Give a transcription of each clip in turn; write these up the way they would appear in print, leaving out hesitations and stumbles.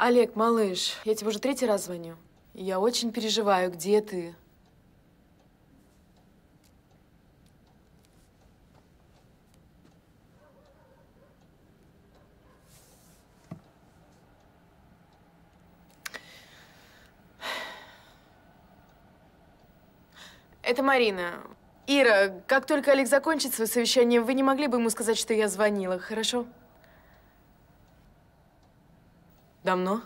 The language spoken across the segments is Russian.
Олег, малыш, я тебе уже 3-й раз звоню. Я очень переживаю, где ты? Это Марина. Ира, как только Олег закончит свое совещание, вы не могли бы ему сказать, что я звонила, хорошо? Давно?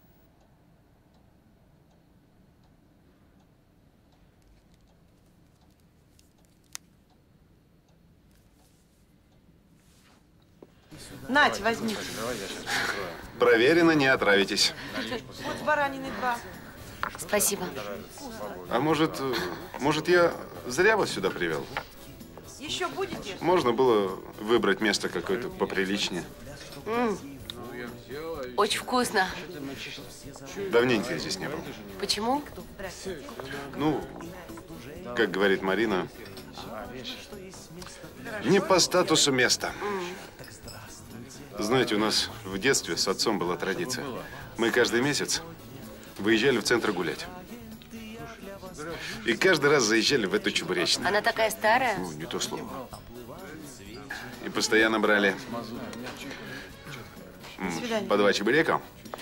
Нате, возьмите. Проверено, не отравитесь. Вот баранины 2. Спасибо. А может, я зря вас сюда привел? Еще будете? Можно было выбрать место какое-то поприличнее. Очень вкусно. Давненько я здесь не был. Почему? Ну, как говорит Марина, не по статусу места. Знаете, у нас в детстве с отцом была традиция. Мы каждый месяц выезжали в центр гулять. И каждый раз заезжали в эту чебуречную. Она такая старая? Ну, не то слово. И постоянно брали по 2 чебурека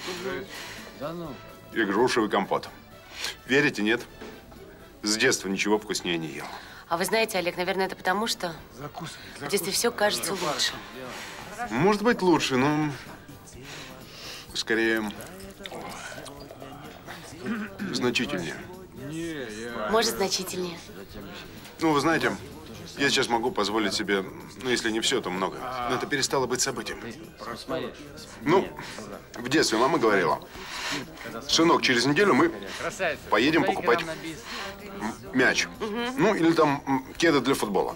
и грушевый компот. Верите, нет? С детства ничего вкуснее не ел. А вы знаете, Олег, наверное, это потому, что в детстве все кажется лучше. Может быть, лучше, но скорее значительнее. Может, значительнее. Ну, вы знаете, я сейчас могу позволить себе, ну, если не все, то много. Но это перестало быть событием. Ну, в детстве мама говорила: сынок, через неделю мы поедем покупать мяч. Ну, или там кеды для футбола.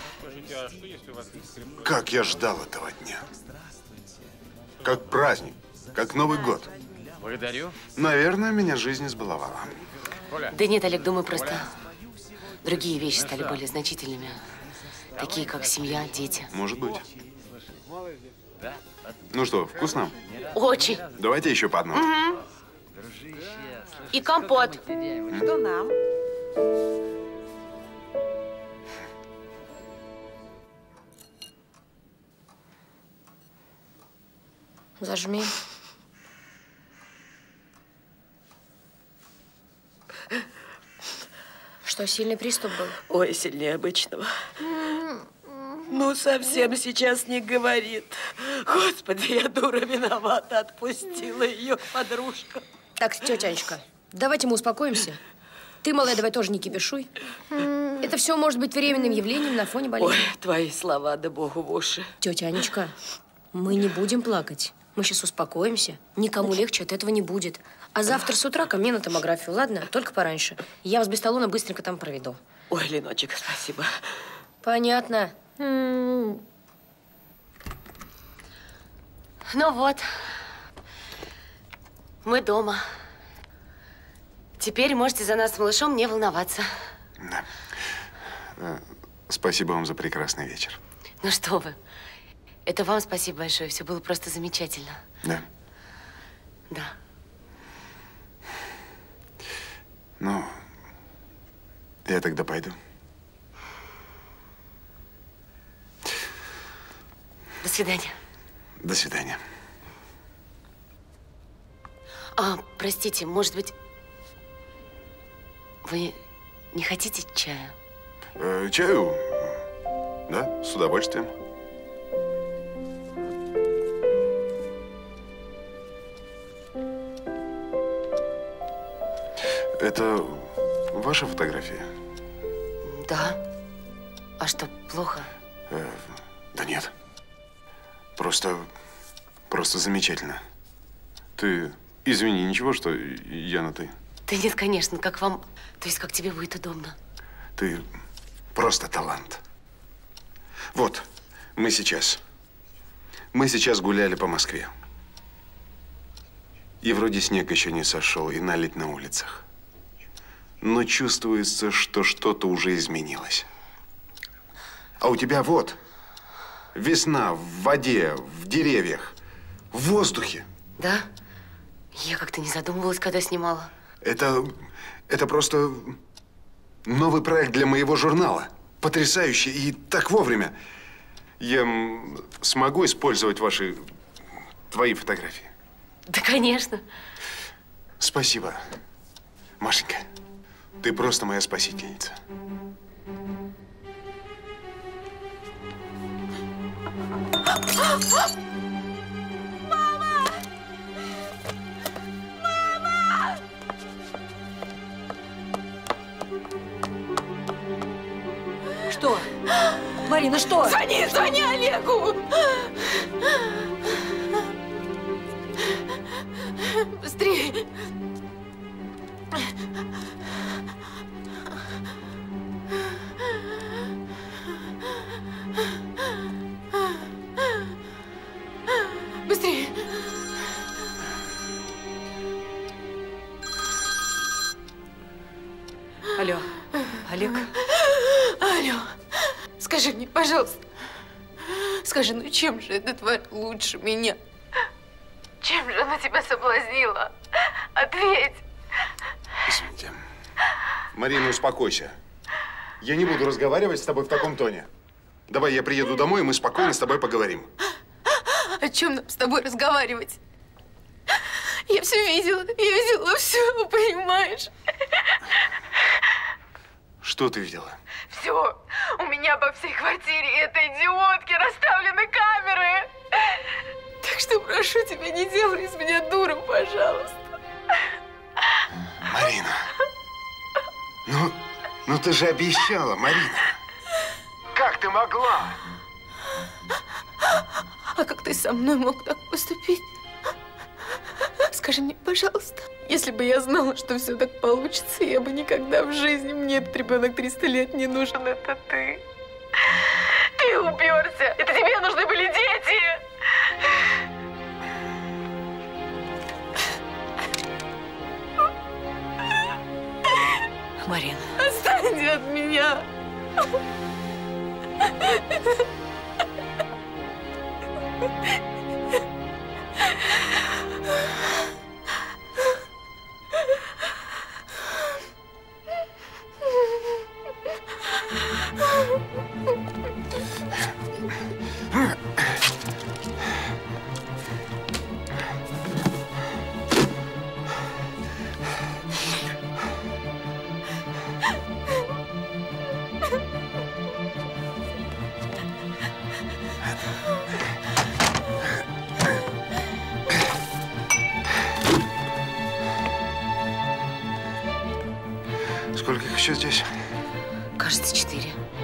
Как я ждал этого дня. Как праздник, как Новый год. Благодарю. Наверное, меня жизнь избаловала. Да нет, Олег, думаю, просто другие вещи стали более значительными. Такие, как семья, дети. Может быть. Ну что, вкусно? Очень. Давайте еще по одному. И компот. Что нам? Зажми. Что, сильный приступ был? Ой, сильнее обычного. Ну, совсем сейчас не говорит. Господи, я дура виновата, отпустила ее подружка. Так, тетя Анечка, давайте мы успокоимся. Ты, малая, давай тоже не кипишуй. Это все может быть временным явлением на фоне болезни. Ой, твои слова, да богу в уши. Тетя Анечка, мы не будем плакать. Мы сейчас успокоимся. Никому легче от этого не будет. А завтра с утра ко мне на томографию, ладно? Только пораньше. Я вас без талона быстренько там проведу. Ой, Леночек, спасибо. Понятно. Ну вот. Мы дома. Теперь можете за нас с малышом не волноваться. Да. Спасибо вам за прекрасный вечер. Ну что вы. Это вам спасибо большое. Все было просто замечательно. Да? Да. Ну, я тогда пойду. До свидания. До свидания. А, простите, может быть, вы не хотите чая? Чаю? Да, с удовольствием. Это ваша фотография? Да. А что, плохо? Да нет. Просто замечательно. Ты извини, ничего, что я на ты? Да нет, конечно, как вам, то есть как тебе будет удобно. Ты просто талант. Вот, мы сейчас гуляли по Москве. И вроде снег еще не сошел, и наледь на улицах. Но чувствуется, что что-то уже изменилось. А у тебя вот весна в воде, в деревьях, в воздухе. Да? Я как-то не задумывалась, когда снимала. Это просто новый проект для моего журнала. Потрясающий и так вовремя. Я смогу использовать твои фотографии? Да, конечно. Спасибо, Машенька. Ты просто моя спасительница. Мама! Мама! Что? Марина, что? Звони Олегу! Быстрее! Быстрее! Алло, Олег? Алло, скажи мне, пожалуйста, скажи, ну чем же эта тварь лучше меня? Чем же она тебя соблазнила? Ответь! Извините. Марина, успокойся. Я не буду разговаривать с тобой в таком тоне. Давай я приеду домой, и мы спокойно с тобой поговорим. О чем нам с тобой разговаривать? Я все видела, я видела все, понимаешь? Что ты видела? Все. У меня по всей квартире этой идиотки расставлены камеры. Так что прошу тебя, не делай из меня дуру, пожалуйста. Марина. Ну ты же обещала, Марина. Как ты могла? А как ты со мной мог так поступить? Скажи мне, пожалуйста, если бы я знала, что все так получится, я бы никогда в жизни, мне этот ребенок 300 лет не нужен, это ты. Ты уперся, это тебе нужны были дети. Марина. Отстань от меня. Сколько их еще здесь? Кажется, 4.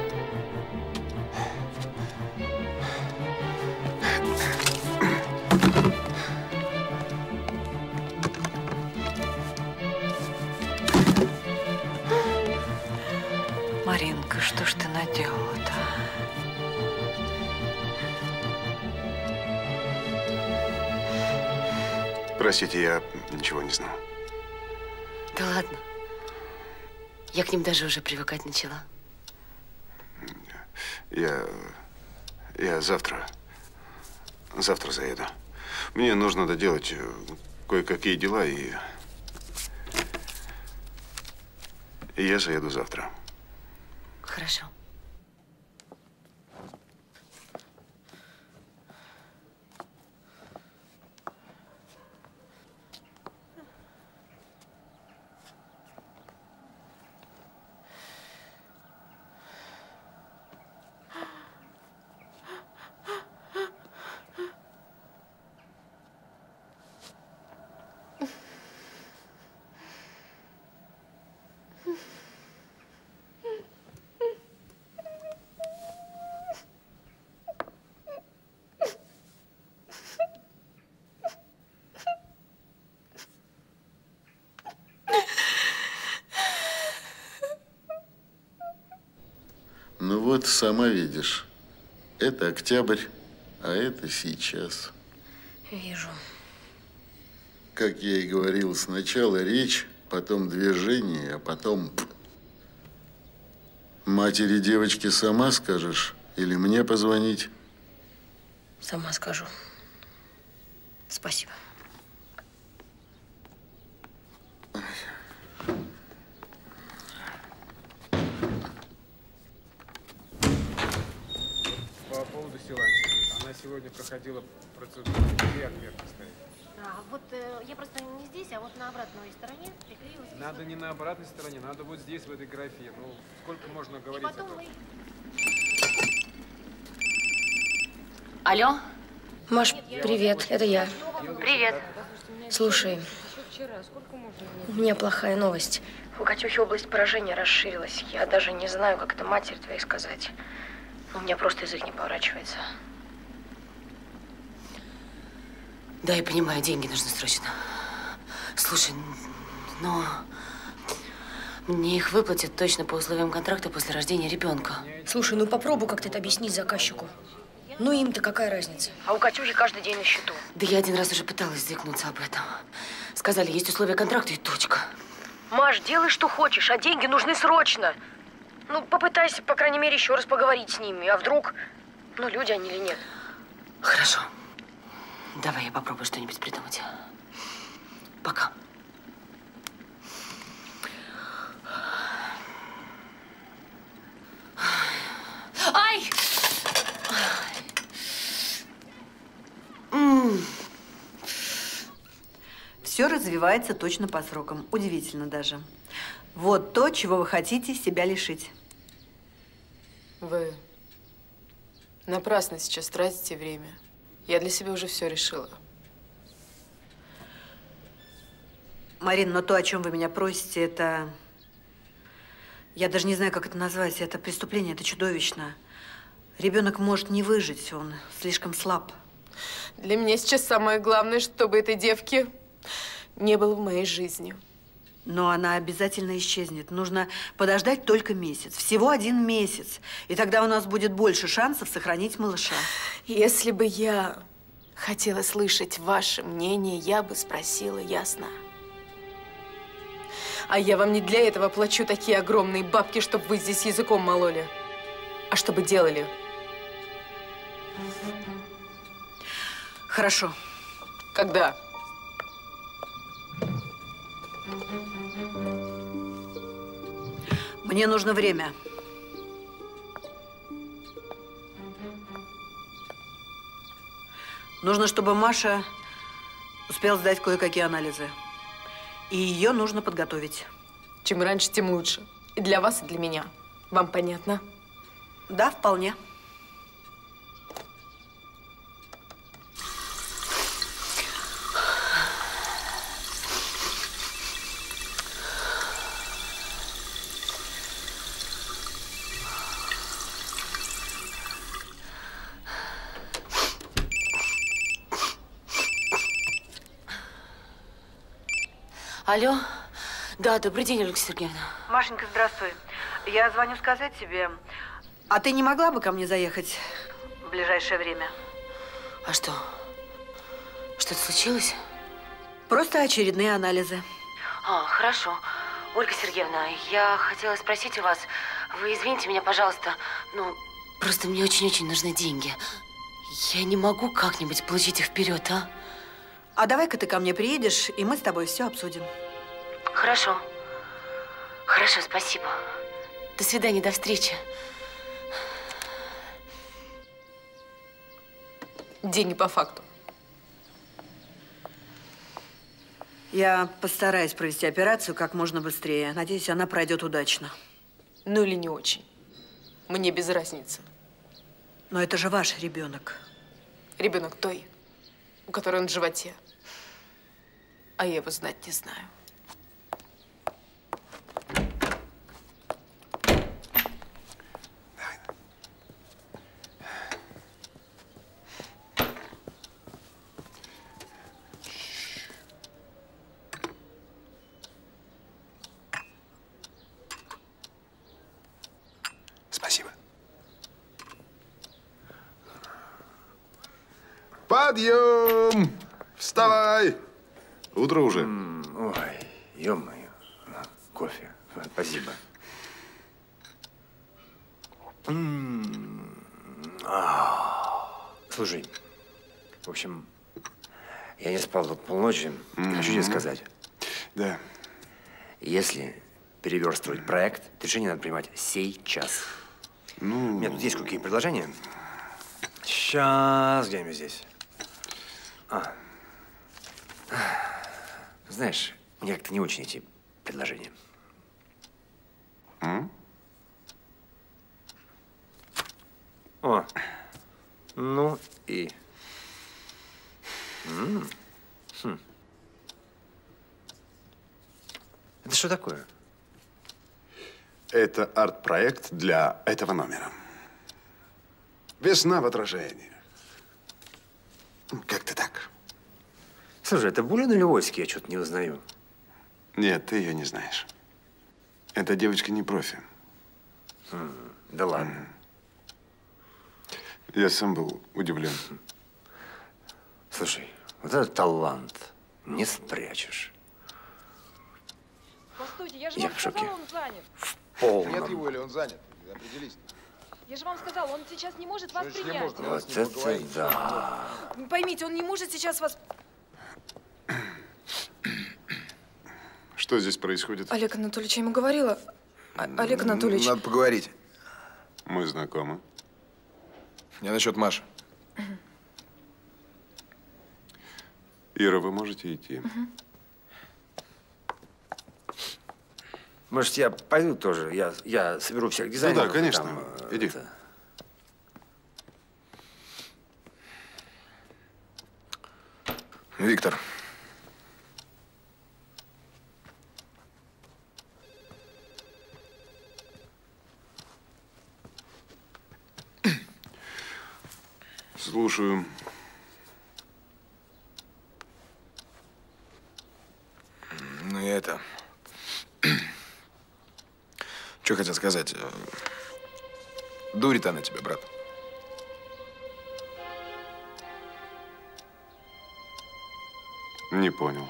Маринка, что ж ты наделала-то? Простите, я ничего не знал. Да ладно. Я к ним даже уже привыкать начала. Я завтра заеду. Мне нужно доделать кое-какие дела, и я заеду завтра. Хорошо. Ну вот, сама видишь, это октябрь, а это сейчас. Вижу. Как я и говорил, сначала речь, потом движение, а потом… Матери девочки сама скажешь или мне позвонить? Сама скажу. Спасибо. Она сегодня проходила процедуру. Где отметка стоит? Вот я просто не здесь, а вот на обратной стороне приклеилась. Надо не на обратной стороне, надо вот здесь, в этой графе. Ну, сколько можно говорить об этом? Алло? Маш, привет, это я. Привет. Слушай, у меня плохая новость. У Катюхи область поражения расширилась. Я даже не знаю, как это матери твоей сказать. У меня просто язык не поворачивается. Да, я понимаю, деньги нужны срочно. Слушай, но мне их выплатят точно по условиям контракта после рождения ребенка. Слушай, ну попробуй как-то это объяснить заказчику. Ну им-то какая разница? А у Катюхи каждый день на счету. Да я один раз уже пыталась заикнуться об этом. Сказали, есть условия контракта и точка. Маш, делай, что хочешь, а деньги нужны срочно. Ну, попытайся, по крайней мере, еще раз поговорить с ними. А вдруг, ну, люди они или нет? Хорошо. Давай я попробую что-нибудь придумать. Пока. Ай! Все развивается точно по срокам. Удивительно даже. Вот то, чего вы хотите себя лишить. Вы напрасно сейчас тратите время. Я для себя уже все решила. Марина, но то, о чем вы меня просите, это… Я даже не знаю, как это назвать. Это преступление, это чудовищно. Ребенок может не выжить, он слишком слаб. Для меня сейчас самое главное, чтобы этой девки не было в моей жизни. Но она обязательно исчезнет. Нужно подождать только месяц. Всего 1 месяц. И тогда у нас будет больше шансов сохранить малыша. Если бы я хотела слышать ваше мнение, я бы спросила ясно. А я вам не для этого плачу такие огромные бабки, чтобы вы здесь языком мололи, а чтобы делали. Хорошо. Когда? Мне нужно время. Нужно, чтобы Маша успела сдать кое-какие анализы. И ее нужно подготовить. Чем раньше, тем лучше. И для вас, и для меня. Вам понятно? Да, вполне. Алло? Да, добрый день, Ольга Сергеевна. Машенька, здравствуй. Я звоню сказать тебе, а ты не могла бы ко мне заехать в ближайшее время? А что? Что-то случилось? Просто очередные анализы. Хорошо. Ольга Сергеевна, я хотела спросить у вас, вы извините меня, пожалуйста, ну, просто мне очень-очень нужны деньги. Я не могу как-нибудь получить их вперед, а? А давай-ка ты ко мне приедешь, и мы с тобой все обсудим. Хорошо. Хорошо, спасибо. До свидания, до встречи. Деньги по факту. Я постараюсь провести операцию как можно быстрее. Надеюсь, она пройдет удачно. Ну или не очень. Мне без разницы. Но это же ваш ребенок. Ребенок той, у которой он в животе. А я его знать не знаю. Спасибо. Подъем! Вставай! Утро уже. Ой, ё-моё. Кофе. Спасибо. Слушай, в общем, я не спал тут полночи. Хочу тебе сказать. Да. Если переверстывать проект, решение надо принимать сейчас. Ну… У меня тут есть какие предложения. Сейчас, где-нибудь здесь. Знаешь, мне как-то не очень эти предложения. О, ну и… Это что такое? Это арт-проект для этого номера. Весна в отражении. Как-то так. Слушай, это Булина или Вольский? Я что-то не узнаю. Нет, ты ее не знаешь. Эта девочка не профи. Да ладно. Я сам был удивлен. Слушай, вот этот талант не спрячешь. Постойте, я же вам сказала, он занят. В полном. Нет его или он занят? Определись. Я же вам сказала, он сейчас не может вас принять. Вот это да. Поймите, он не может сейчас вас… Что здесь происходит? Олег Анатольевич, я ему говорила. Олег Анатольевич. Надо поговорить. Мы знакомы. Я насчет Маши. Ира, вы можете идти? Может, я пойду тоже? Я соберу всех дизайнеров. Ну да, конечно. Там, иди. Это... Виктор. Слушаю. Ну и это… Что хотел сказать? Дурит она тебя, брат. Не понял.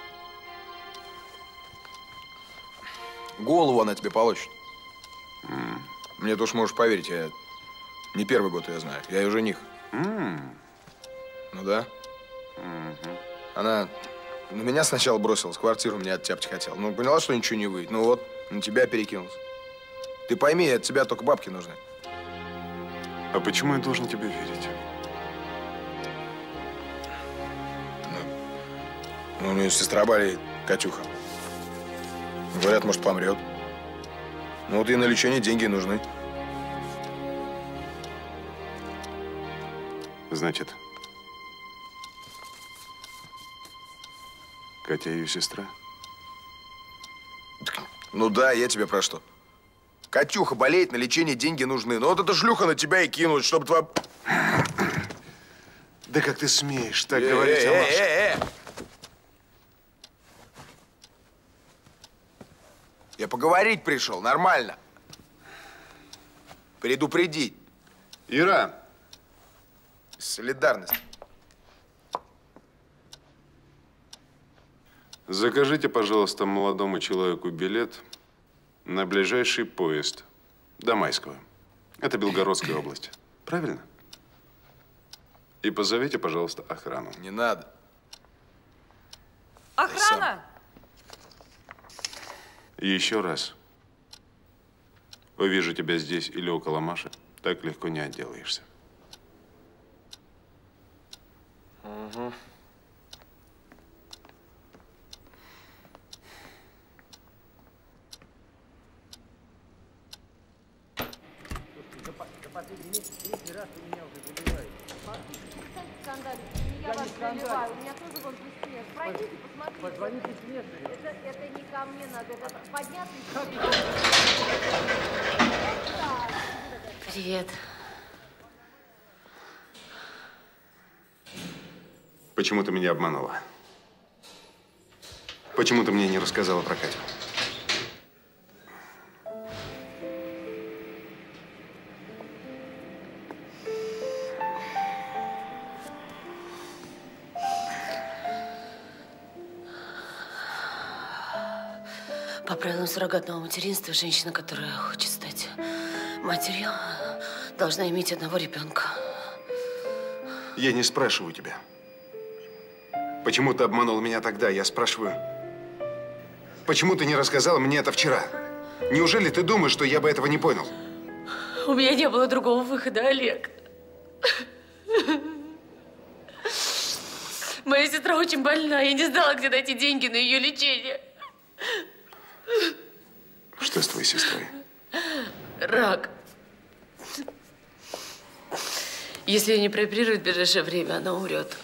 Голову она тебе получит. Мне ты уж можешь поверить, я не первый год ее знаю. Я ее жених. Ну да. Она на меня сначала бросилась, квартиру мне оттяпать хотела. Ну, поняла, что ничего не выйдет. Ну вот, на тебя перекинулась. Ты пойми, от тебя только бабки нужны. А почему я должен тебе верить? Ну, у нее сестра болеет, Катюха. Говорят, может, помрет. Ну, вот ей на лечение деньги нужны. Значит, Катя ее сестра? Ну да, я тебе про что. Катюха болеет, на лечение деньги нужны. Ну вот эта шлюха на тебя и кинуть, чтобы твоя… Да как ты смеешь так говорить о Маше? Я поговорить пришел, нормально. Предупредить. Ира! Солидарность. Закажите, пожалуйста, молодому человеку билет на ближайший поезд до Майского. Это Белгородская область. Правильно? И позовите, пожалуйста, охрану. Не надо. Охрана! И еще раз. Увижу тебя здесь или около Маши, так легко не отделаешься. Угу. За последний месяц 3 раз вы меня уже заливаете. Я вас заливаю, у меня тоже вон письмец. Пройдите, посмотрите. Позвоните слесарю. Это не ко мне надо, это подняться. Привет. Почему ты меня обманула? Почему ты мне не рассказала про Катю? По правилам суррогатного материнства, женщина, которая хочет стать матерью, должна иметь одного ребенка. Я не спрашиваю тебя. Почему ты обманул меня тогда? Я спрашиваю, почему ты не рассказала мне это вчера? Неужели ты думаешь, что я бы этого не понял? У меня не было другого выхода, Олег. Моя сестра очень больна. Я не знала, где найти деньги на ее лечение. Что с твоей сестрой? Рак. Если ее не прооперируют в ближайшее время, она умрет.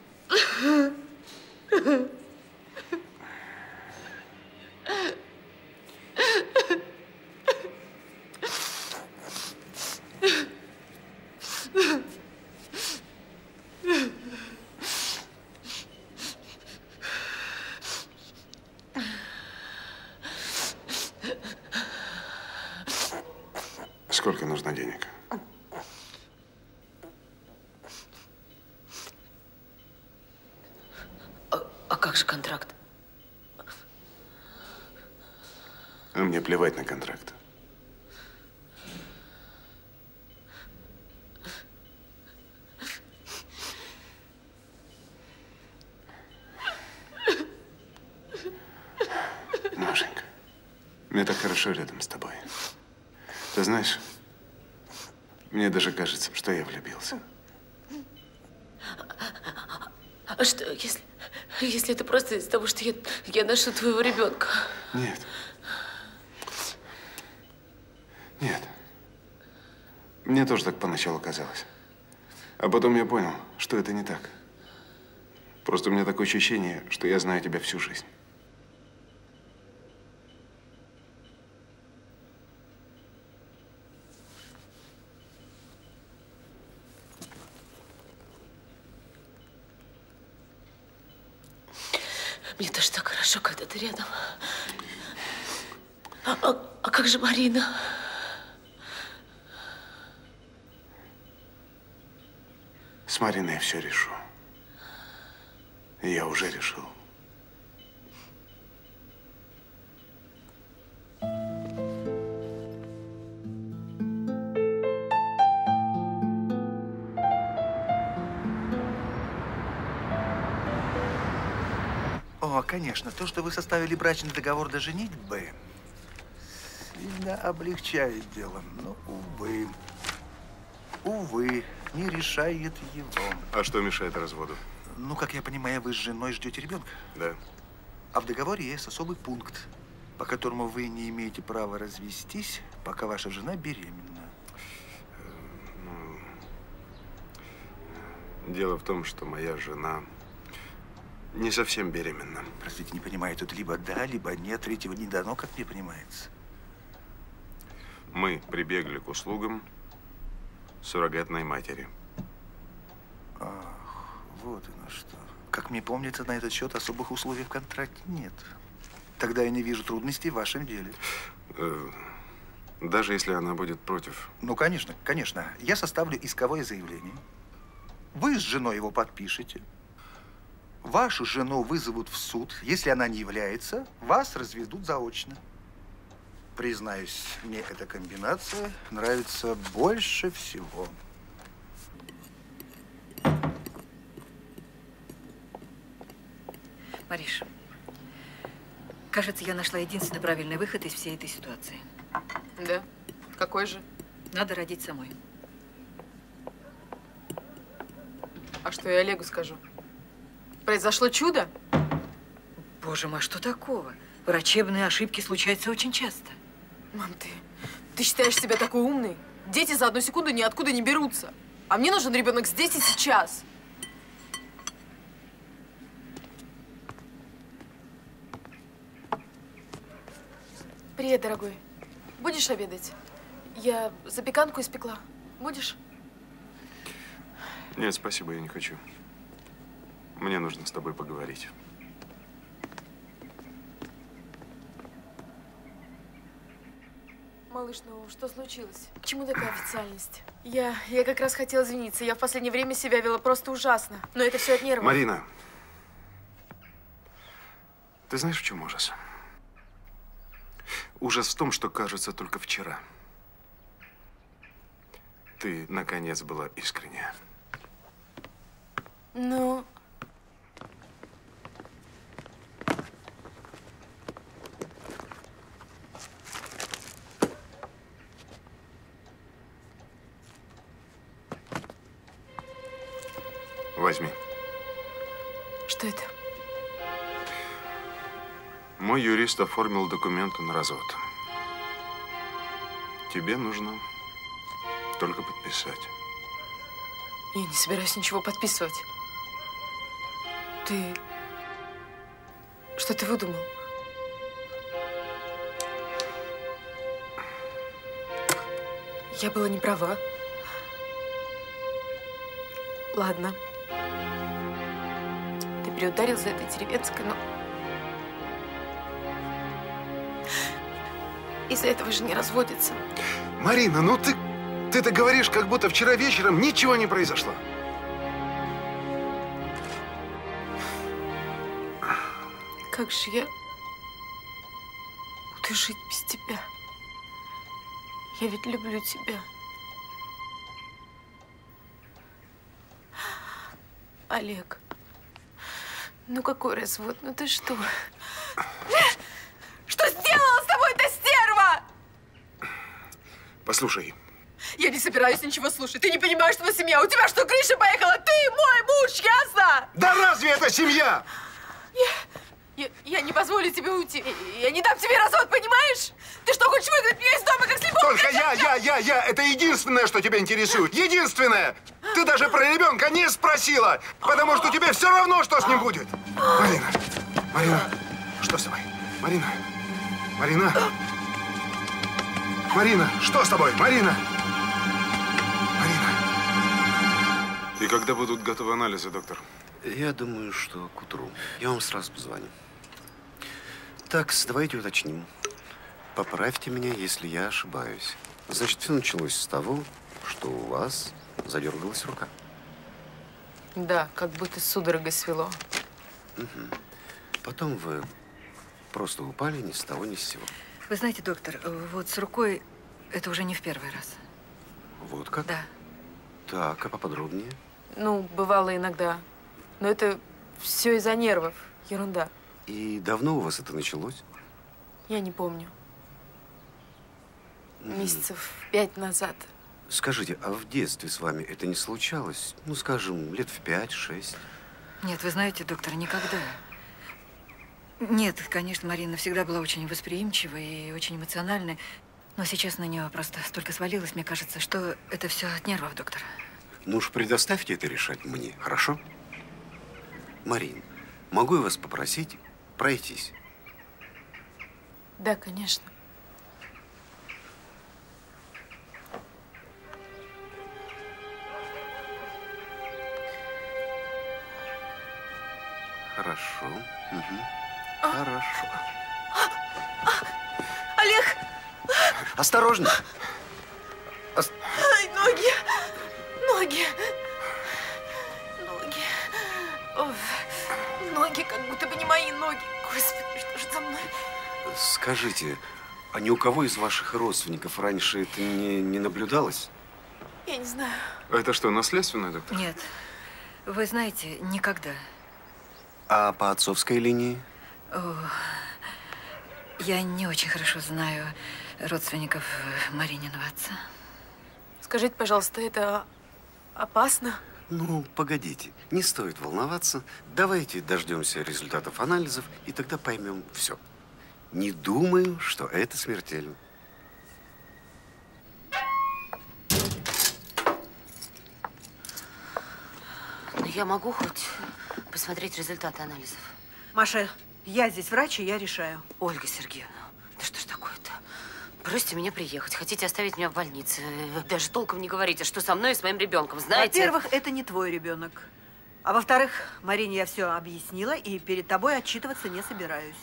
Сколько нужно денег? А как же контракт? А мне плевать на контракт. Машенька, мне так хорошо рядом с тобой. Ты знаешь, мне даже кажется, что я влюбился. А что, если это просто из-за того, что я ношу твоего ребенка? Нет. Нет. Мне тоже так поначалу казалось. А потом я понял, что это не так. Просто у меня такое ощущение, что я знаю тебя всю жизнь. Мне тоже так хорошо, когда ты рядом. А как же Марина? С Мариной я все решу. И я уже решил. О, конечно, то, что вы составили брачный договор до женитьбы, сильно облегчает дело. Но, увы, не решает его. А что мешает разводу? Ну, как я понимаю, вы с женой ждете ребенка? Да. А в договоре есть особый пункт, по которому вы не имеете права развестись, пока ваша жена беременна. Дело в том, что моя жена не совсем беременна. Простите, не понимаю, тут либо да, либо нет, третьего не дано, как мне понимается. Мы прибегли к услугам суррогатной матери. Ах, вот оно что. Как мне помнится, на этот счет особых условий в контракте нет. Тогда я не вижу трудностей в вашем деле. Даже если она будет против. Ну, конечно, конечно. Я составлю исковое заявление. Вы с женой его подпишете. Вашу жену вызовут в суд. Если она не является, вас разведут заочно. Признаюсь, мне эта комбинация нравится больше всего. Мариш, кажется, я нашла единственный правильный выход из всей этой ситуации. Да? Какой же? Надо родить самой. А что я Олегу скажу? Произошло чудо? Боже мой, что такого? Врачебные ошибки случаются очень часто. Мам, ты считаешь себя такой умной? Дети за одну секунду ниоткуда не берутся. А мне нужен ребенок здесь и сейчас. Привет, дорогой. Будешь обедать? Я запеканку испекла. Будешь? Нет, спасибо, я не хочу. Мне нужно с тобой поговорить. Малыш, ну что случилось? К чему такая официальность? Я как раз хотела извиниться. Я в последнее время себя вела просто ужасно. Но это все от нервов. Марина, ты знаешь, в чем ужас? Ужас в том, что кажется только вчера. Ты, наконец, была искренняя. Ну... Возьми. Что это? Мой юрист оформил документы на развод. Тебе нужно только подписать. Я не собираюсь ничего подписывать. Ты... Что ты выдумал? Я была не права. Ладно. Ты приударил за этой деревенской, но... Из-за этого же не разводится. Марина, ну ты-то говоришь, как будто вчера вечером ничего не произошло. Как же я буду жить без тебя? Я ведь люблю тебя. Олег, ну какой развод? Ну ты что? Что сделала с тобой эта стерва? Послушай. Я не собираюсь ничего слушать. Ты не понимаешь, что мы семья. У тебя что, крыша поехала? Ты мой муж, ясно? Да разве это семья? Я не позволю тебе уйти. Я не дам тебе развод, понимаешь? Ты что, хочешь выгнать меня из дома, как слепого? Только я. Это единственное, что тебя интересует. Единственное. Ты даже про ребенка не спросила, потому что тебе все равно, что с ним будет. Марина, что с тобой? Марина, что с тобой? Марина. И когда будут готовы анализы, доктор? Я думаю, что к утру. Я вам сразу позвоню. Так, давайте уточним. Поправьте меня, если я ошибаюсь. Значит, все началось с того, что у вас задергалась рука. Да, как будто судорогой свело. Угу. Потом вы просто упали ни с того, ни с сего. Вы знаете, доктор, вот с рукой это уже не в первый раз. Вот как? Да. Так, а поподробнее? Ну, бывало иногда. Но это все из-за нервов. Ерунда. И давно у вас это началось? Я не помню. Месяцев 5 назад. Скажите, а в детстве с вами это не случалось? Ну, скажем, лет в 5-6? Нет, вы знаете, доктор, никогда. Нет, конечно, Марина всегда была очень восприимчивой и очень эмоциональной. Но сейчас на нее просто столько свалилось, мне кажется, что это все от нервов, доктор. Ну уж предоставьте это решать мне, хорошо? Марин, могу я вас попросить пройтись? Да, конечно. Хорошо. Угу. Хорошо. Олег! Осторожно! Ай, ноги! Ой, ноги, как будто бы не мои ноги. Господи, что же за мной? Скажите, а ни у кого из ваших родственников раньше это не наблюдалось? Я не знаю. Это что, наследственное, доктор? Нет. Вы знаете, никогда. А по отцовской линии? О, я не очень хорошо знаю родственников Марининого отца. Скажите, пожалуйста, это опасно? Ну, погодите, не стоит волноваться. Давайте дождемся результатов анализов, и тогда поймем все. Не думаю, что это смертельно. Ну, я могу хоть посмотреть результаты анализов? Маша, я здесь врач, и я решаю. Ольга Сергеевна, да что ж такое-то? Просите меня приехать, хотите оставить меня в больнице. Даже толком не говорите, что со мной и с моим ребенком, знаете? Во-первых, это не твой ребенок. А во-вторых, Марине я все объяснила, и перед тобой отчитываться не собираюсь.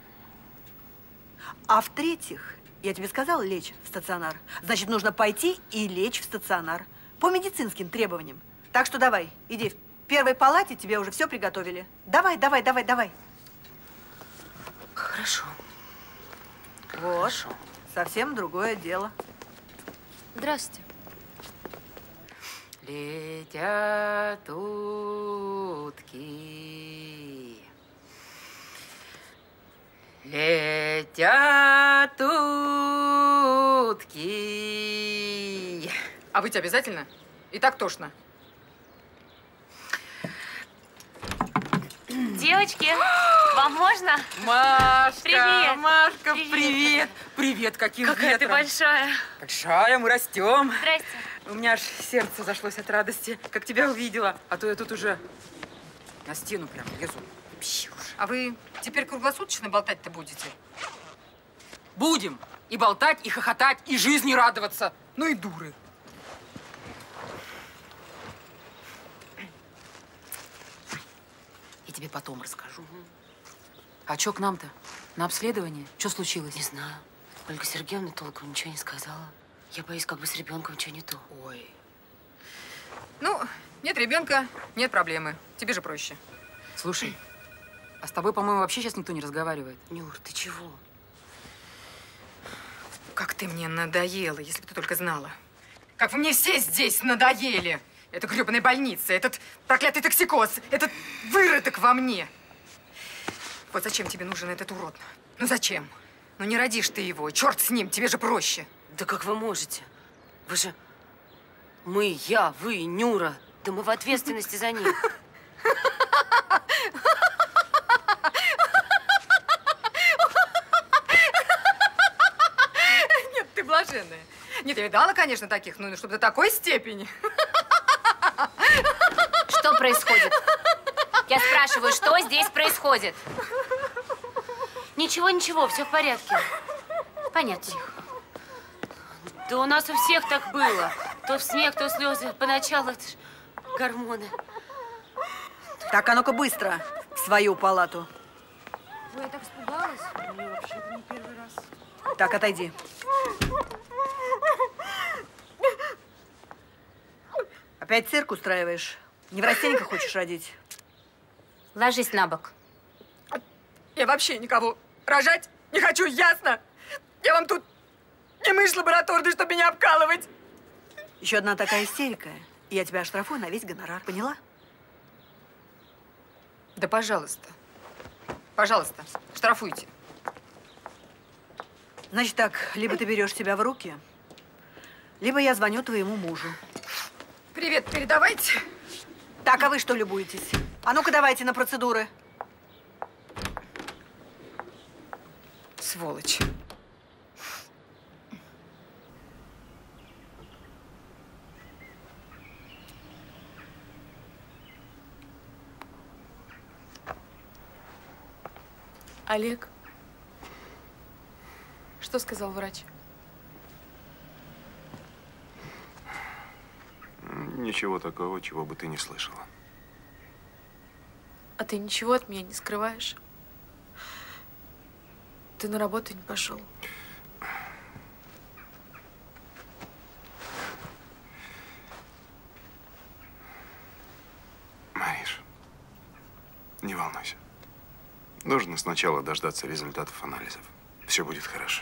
А в-третьих, я тебе сказала лечь в стационар. Значит, нужно пойти и лечь в стационар. По медицинским требованиям. Так что давай, иди. В первой палате тебе уже все приготовили. Давай. Хорошо. Вот. Хорошо. Совсем другое дело. Здравствуйте. Летят утки. Летят утки. А выйти обязательно? И так тошно. Девочки, вам можно? Машка, Привет. Машка, Привет. привет. Привет, каким Какая ветром. ты большая. Большая, мы растем. Здрасте. У меня аж сердце зашлось от радости, как тебя увидела. А то я тут уже на стену прям лезу. А вы теперь круглосуточно болтать-то будете? Будем. И болтать, и хохотать, и жизни радоваться. Ну и дуры. Я тебе потом расскажу. А чё к нам-то? На обследование? Что случилось? Не знаю. Ольга Сергеевна толком ничего не сказала. Я боюсь, как бы с ребенком что не то. Ой. Ну, нет ребенка, нет проблемы. Тебе же проще. Слушай, а с тобой, по-моему, вообще сейчас никто не разговаривает. Нюр, ты чего? Как ты мне надоела, если бы ты только знала. Как вы мне все здесь надоели. Это гребаная больница, этот проклятый токсикоз, этот выродок во мне. Вот зачем тебе нужен этот урод? Ну зачем? Ну не родишь ты его, черт с ним, тебе же проще. Да как вы можете? Вы же… Мы, я, вы, Нюра. Да мы в ответственности за них. Нет, ты блаженная. Нет, я видала, конечно, таких, но чтобы до такой степени. Что происходит? Я спрашиваю, что здесь происходит? Ничего, ничего, все в порядке. Понятно. Да у нас у всех так было. То в смех, то слезы. Поначалу это ж гормоны. Так, а ну-ка быстро в свою палату. Ой, я так испугалась. Мне вообще-то не первый раз. Так, отойди. Опять цирк устраиваешь? Не в растеньках хочешь родить? Ложись на бок. Я вообще никого рожать не хочу, ясно? Я вам тут не мышь лабораторная, чтобы меня обкалывать. Еще одна такая истерика, и я тебя оштрафую на весь гонорар, поняла? Да пожалуйста. Пожалуйста, штрафуйте. Значит так, либо ты берешь себя в руки, либо я звоню твоему мужу. Привет, передавайте. Так, а вы что любуетесь? А ну-ка давайте на процедуры. Сволочь. Олег, что сказал врач? Ничего такого, чего бы ты не слышала. А ты ничего от меня не скрываешь? Ты на работу не пошел? Мариш, не волнуйся. Нужно сначала дождаться результатов анализов. Все будет хорошо.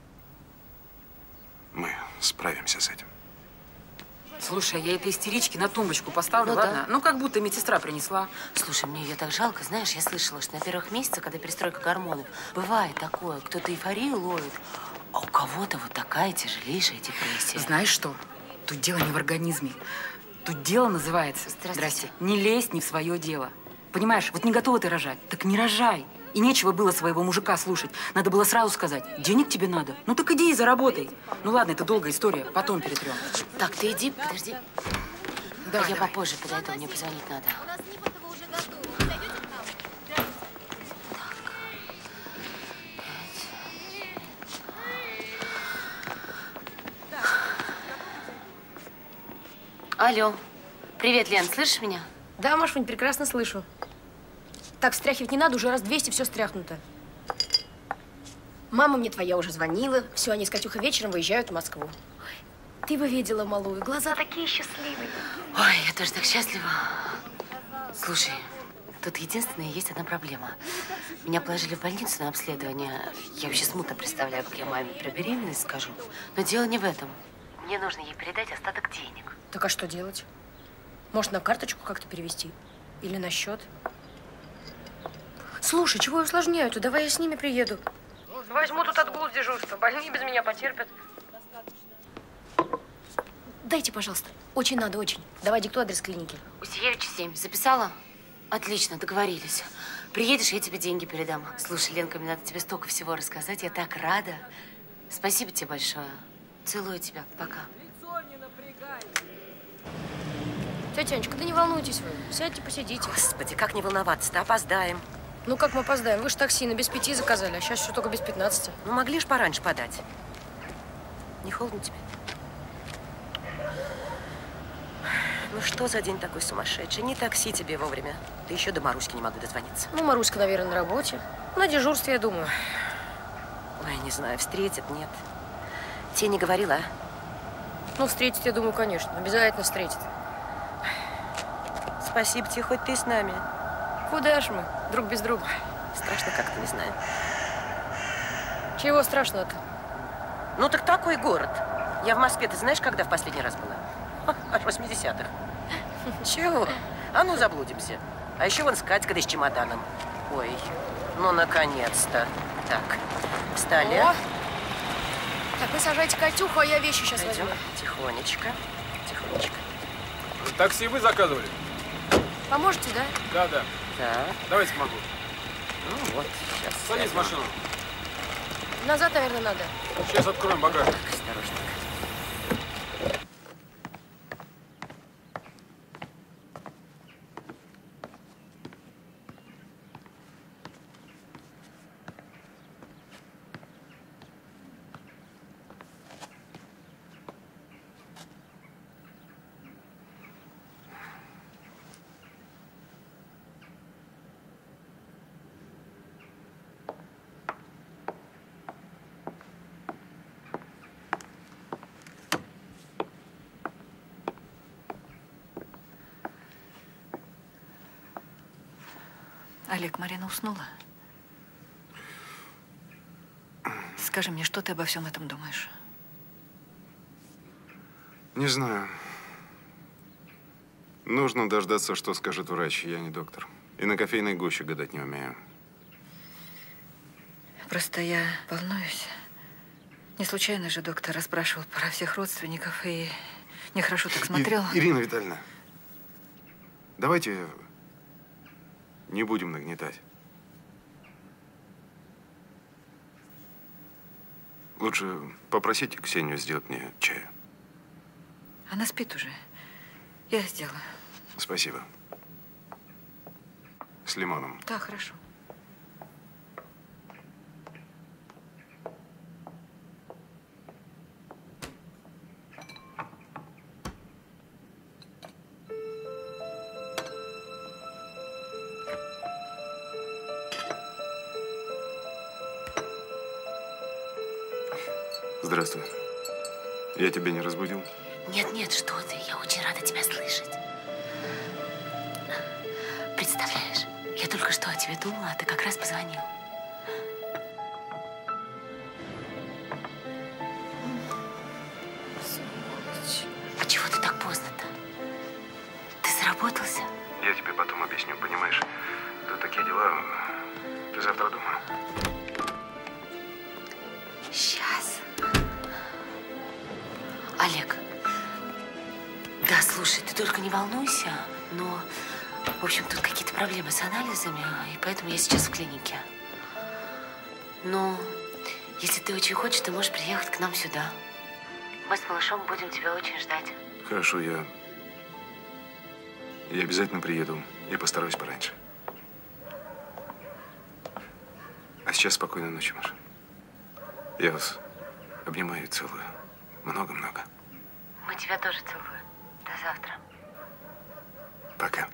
Мы справимся с этим. Слушай, я этой истерички на тумбочку поставлю, Ну ладно? да. Ну, как будто медсестра принесла. Слушай, мне ее так жалко. Знаешь, я слышала, что на первых месяцах, когда перестройка гормонов, бывает такое, кто-то эйфорию ловит, а у кого-то вот такая тяжелейшая депрессия. Знаешь что? Тут дело не в организме. Тут дело называется… Здрасте. Не лезь не в свое дело. Понимаешь, вот не готова ты рожать, так не рожай. И нечего было своего мужика слушать. Надо было сразу сказать, денег тебе надо. Ну так иди и заработай. Ну ладно, это долгая история, потом перетрем. Так, ты иди, подожди. Давай, я давай. попозже подойду, мне позвонить надо. Алло. Привет, Лен, слышишь меня? Да, Машунь, прекрасно слышу. Так, встряхивать не надо, уже раз 200 все стряхнуто. Мама мне твоя уже звонила. Все, они с Катюхой вечером выезжают в Москву. Ой, ты бы видела малую, глаза такие счастливые. Ой, я тоже так счастлива. Слушай, тут единственная есть одна проблема. Меня положили в больницу на обследование. Я вообще смутно представляю, как я маме про беременность скажу. Но дело не в этом. Мне нужно ей передать остаток денег. Так а что делать? Может, на карточку как-то перевести? Или на счет? Слушай, чего усложняют? Давай я с ними приеду. Возьму тут отгул с дежурства. Больные без меня потерпят. Дайте, пожалуйста. Очень надо, очень. Давай диктуй адрес клиники. Усиевич 7. Записала? Отлично, договорились. Приедешь, я тебе деньги передам. Слушай, Ленка, мне надо тебе столько всего рассказать. Я так рада. Спасибо тебе большое. Целую тебя. Пока. Тетя Анечка, да не волнуйтесь вы. Сядьте, посидите. Господи, как не волноваться-то? Опоздаем. Ну как мы опоздаем? Вы же такси на без 5 заказали, а сейчас еще только без 15. Ну могли ж пораньше подать. Не холодно тебе? Ну что за день такой сумасшедший? Не такси тебе вовремя. Да еще до Маруськи не могу дозвониться. Ну, Маруська, наверное, на работе. На дежурстве, я думаю. Ой, не знаю, встретит, нет. Тебе не говорила, а? Ну, встретит, я думаю, конечно. Обязательно встретит. Спасибо тебе, хоть ты с нами. Куда ж мы? Друг без друга. Страшно как-то, не знаю. Чего страшного-то? Ну, так такой город. Я в Москве, ты знаешь, когда в последний раз была? Аж в 80-х. Чего? А ну, заблудимся. А еще вон с Катькой с чемоданом. Ой, ну, наконец-то. Так, встали. О! Так, вы сажайте Катюху, а я вещи сейчас Пойдем. возьму. Тихонечко, тихонечко. Такси вы заказывали? Поможете, да? Да, да. Так. Давайте помогу. Ну вот, сейчас. Садись в машину. Назад, наверное, надо. Сейчас откроем багажник. Осторожно. Олег, Марина уснула? Скажи мне, что ты обо всем этом думаешь? Не знаю. Нужно дождаться, что скажет врач. Я не доктор. И на кофейной гуще гадать не умею. Просто я волнуюсь. Не случайно же доктор расспрашивал про всех родственников и нехорошо так смотрел. Ирина Витальевна, давайте не будем нагнетать. Лучше попросите Ксению сделать мне чаю. Она спит уже. Я сделаю. Спасибо. С лимоном. Да, хорошо. Здравствуй. Я тебя не разбудил? Нет, нет, что ты. Я очень рада тебя слышать. Представляешь, я только что о тебе думала, а ты как раз позвонил. Сволочь. А чего ты так поздно-то? Ты заработался? Я тебе потом объясню, понимаешь? Тут такие дела. Ты завтра дома? Сейчас. Олег. Да, слушай, ты только не волнуйся, но, в общем, тут какие-то проблемы с анализами, и поэтому я сейчас в клинике. Но, если ты очень хочешь, ты можешь приехать к нам сюда. Мы с малышом будем тебя очень ждать. Хорошо, я обязательно приеду и постараюсь пораньше. А сейчас спокойной ночи, Маша. Я вас обнимаю и целую. Много-много. Мы тебя тоже целуем. До завтра. Пока.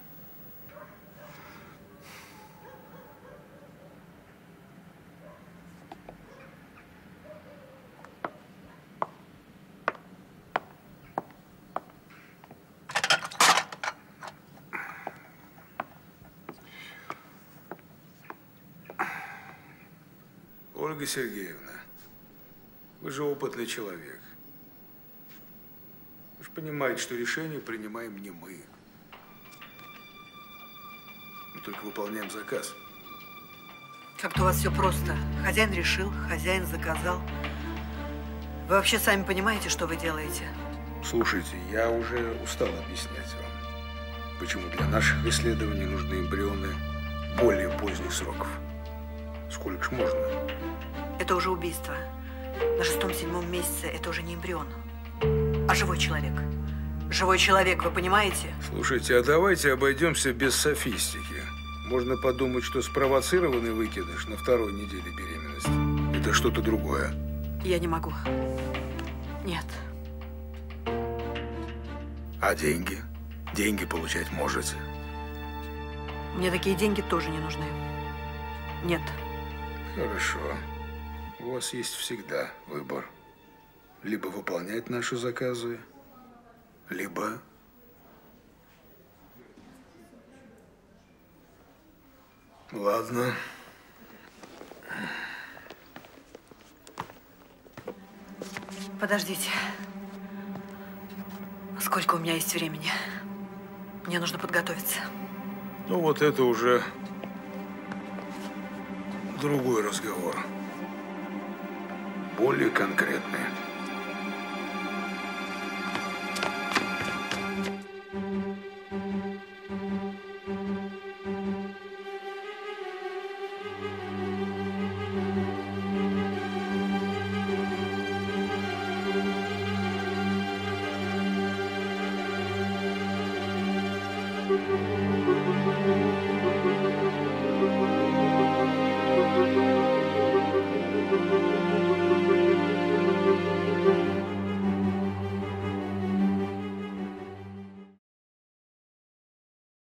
Ольга Сергеевна, вы же опытный человек. Вы же понимаете, что решение принимаем не мы. Мы только выполняем заказ. Как-то у вас все просто. Хозяин решил, хозяин заказал. Вы вообще сами понимаете, что вы делаете? Слушайте, я уже устал объяснять вам, почему для наших исследований нужны эмбрионы более поздних сроков. Сколько ж можно? Это уже убийство. На 6-7 месяце это уже не эмбрион, а живой человек. Живой человек, вы понимаете? Слушайте, а давайте обойдемся без софистики. Можно подумать, что спровоцированный выкидыш на 2-й неделе беременности – это что-то другое. Я не могу. Нет. А деньги? Деньги получать можете? Мне такие деньги тоже не нужны. Нет. Хорошо. У вас есть всегда выбор. Либо выполнять наши заказы, либо… Ладно. Подождите. Сколько у меня есть времени? Мне нужно подготовиться. Ну вот это уже другой разговор. Более конкретный.